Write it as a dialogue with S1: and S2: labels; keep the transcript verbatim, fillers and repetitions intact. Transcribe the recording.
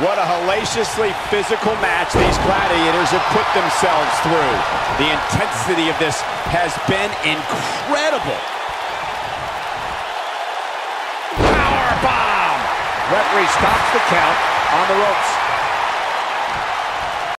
S1: What a hellaciously physical match these gladiators have put themselves through. The intensity of this has been incredible. Power bomb! Referee stops the count on the ropes.